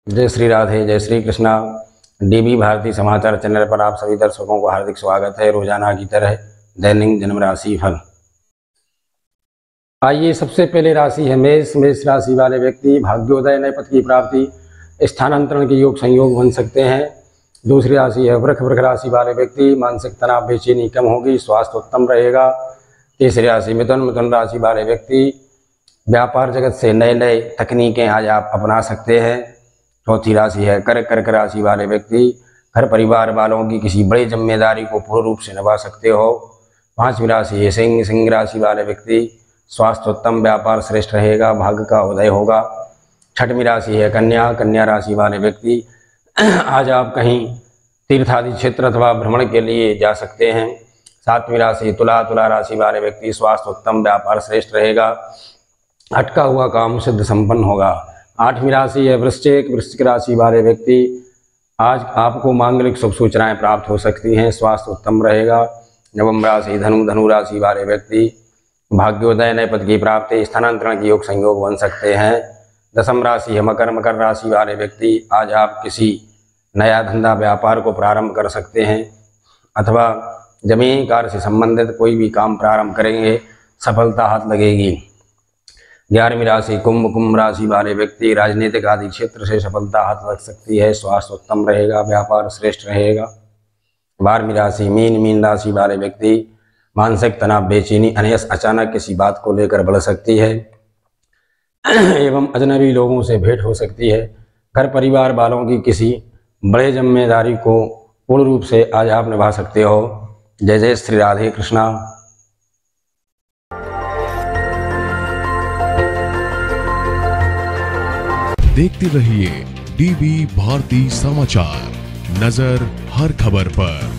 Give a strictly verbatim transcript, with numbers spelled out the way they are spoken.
जय श्री राधे, जय श्री कृष्णा। डीबी भारती समाचार चैनल पर आप सभी दर्शकों को हार्दिक स्वागत है। रोजाना की तरह दैनिक जन्म राशि फल। आइए, सबसे पहले राशि है मेष। मेष राशि वाले व्यक्ति भाग्योदय, नए पद की प्राप्ति, स्थानांतरण के योग संयोग बन सकते हैं। दूसरी राशि है वृष। वृष राशि वाले व्यक्ति मानसिक तनाव, बेचैनी कम होगी, स्वास्थ्य उत्तम रहेगा। तीसरी राशि मिथुन। मिथुन राशि वाले व्यक्ति व्यापार जगत से नए नए तकनीकें आज आप अपना सकते हैं। चौथी राशि है कर्क। कर्क राशि वाले व्यक्ति घर परिवार वालों की किसी बड़ी जिम्मेदारी को पूर्ण रूप से निभा सकते हो। पांचवी राशि है सिंह। सिंह राशि वाले व्यक्ति स्वास्थ्य उत्तम, व्यापार श्रेष्ठ रहेगा, भाग्य का उदय होगा। छठवीं राशि है कन्या। कन्या राशि वाले व्यक्ति आज आप कहीं तीर्थ आदि क्षेत्र अथवा भ्रमण के लिए जा सकते हैं। सातवीं राशि तुला। तुला राशि वाले व्यक्ति स्वास्थ्य उत्तम, व्यापार श्रेष्ठ रहेगा, अटका हुआ काम सिद्ध संपन्न होगा। आठवीं राशि है वृश्चिक। वृश्चिक राशि वाले व्यक्ति आज आपको मांगलिक शुभ सूचनाएं प्राप्त हो सकती हैं, स्वास्थ्य उत्तम रहेगा। नवम राशि धनु। धनु राशि वाले व्यक्ति भाग्योदय, नए पद की प्राप्ति, स्थानांतरण के योग संयोग बन सकते हैं। दसम राशि है मकर। मकर राशि वाले व्यक्ति आज आप किसी नया धंधा व्यापार को प्रारंभ कर सकते हैं अथवा जमीन कार्य से संबंधित कोई भी काम प्रारंभ करेंगे, सफलता हाथ लगेगी। ग्यारहवीं राशि कुंभ। कुंभ राशि वाले व्यक्ति राजनीतिक आदि क्षेत्र से सफलता हाथ लग सकती है, स्वास्थ्य उत्तम रहेगा, व्यापार श्रेष्ठ रहेगा। बारहवीं राशि मीन। मीन राशि वाले व्यक्ति मानसिक तनाव, बेचैनी, अनयस अचानक किसी बात को लेकर बढ़ सकती है एवं अजनबी लोगों से भेंट हो सकती है। घर परिवार वालों की किसी बड़े जिम्मेदारी को पूर्ण रूप से आज आप निभा सकते हो। जय जय श्री राधे कृष्णा। देखते रहिए डीबी भारती समाचार, नजर हर खबर पर।